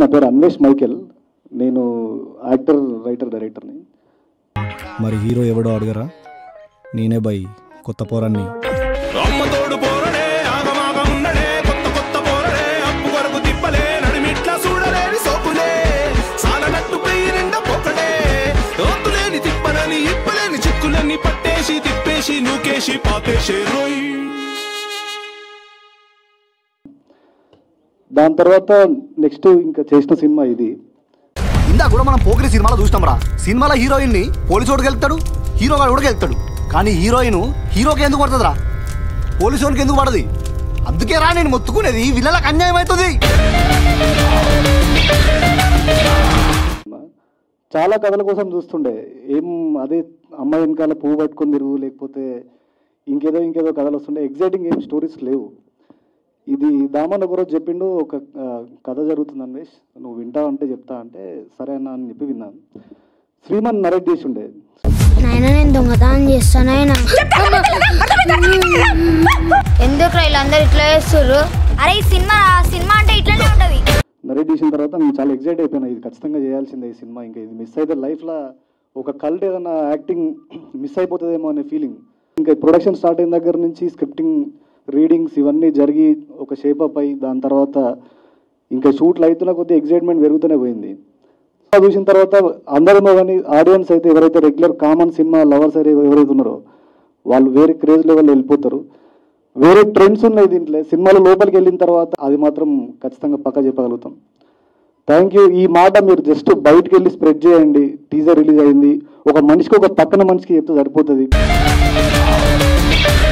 నా పేరు అన్వేష్ మైకేల్. నేను యాక్టర్, రైటర్, డైరెక్టర్ని. మరి హీరో ఎవడో అడగరా? నేనే బై కొత్త పోరాన్ని. దాని తర్వాత నెక్స్ట్ ఇంకా చేసిన సినిమా ఇది. ఇందా కూడా మనం పోకిరి సినిమాలో చూసినాం రా. సినిమాలో హీరోయిన్ని పోలీసోడికి వెళ్తాడు, హీరోగా కూడా వెళ్తాడు. కానీ హీరోయిన్ హీరోకి ఎందుకు పడుతుంది రా? పోలీసోడికి ఎందుకు పడది? అందుకే రా నేను మొత్తుకునేది, వీళ్ళకి అన్యాయం అవుతుంది. చాలా కథల కోసం చూస్తుండే. ఏం అదే అమ్మాయి వెనకాల పువ్వు పట్టుకొని తిరుగు, లేకపోతే ఇంకేదో కథలు వస్తుండే. ఎగ్జైటింగ్ ఏం స్టోరీస్ లేవు. ఇది దామన్ ఒకరోజు చెప్పిండు, ఒక కథ జరుగుతుంది అన్వేష్, నువ్వు వింటావు అంటే చెప్తా అంటే సరే అన్న అని చెప్పి విన్నాను. శ్రీమన్ నరేట్ చేసి ఉండే. నేను దొంగతనం చేస్తానైనా ఎందుకు వీళ్ళందరూ ఇట్లా చేస్తారు? అరే ఈ సినిమా అంటే ఇట్లానే ఉంటుంది. నరేట్ చేసిన తర్వాత నేను చాలా ఎగ్జైట్ అయిపోయినా. ఇది ఖచ్చితంగా చేయాల్సిందే ఈ సినిమా. ఇంకా ఇది మిస్ అయితే లైఫ్లో ఒక కల్ట్ ఏదైనా యాక్టింగ్ మిస్ అయిపోతుందేమో అనే ఫీలింగ్. ఇంకా ప్రొడక్షన్ స్టార్ట్ అయిన దగ్గర నుంచి స్క్రిప్టింగ్, రీడింగ్స్ ఇవన్నీ జరిగి ఒక షేపప్ అయ్యి దాని తర్వాత ఇంకా షూట్లు అవుతున్న కొద్దిగా ఎగ్జైట్మెంట్ పెరుగుతూనే పోయింది. చూసిన తర్వాత అందరేమో కానీ ఆడియన్స్ అయితే ఎవరైతే రెగ్యులర్ కామన్ సినిమా లవర్స్ ఎవరైతే ఉన్నారో వాళ్ళు వేరే క్రేజ్ లెవెల్ వెళ్ళిపోతారు. వేరే ట్రెండ్స్ ఉన్నాయి దీంట్లో. సినిమాలో లోపలికి వెళ్ళిన తర్వాత అది మాత్రం ఖచ్చితంగా పక్కా చెప్పగలుగుతాం. Thank you. ఈ మాట మీరు జస్ట్ బయటకు వెళ్ళి స్ప్రెడ్ చేయండి. టీజర్ రిలీజ్ అయింది, ఒక మనిషికి ఒక పక్కన మనిషికి చెప్తే సరిపోతుంది.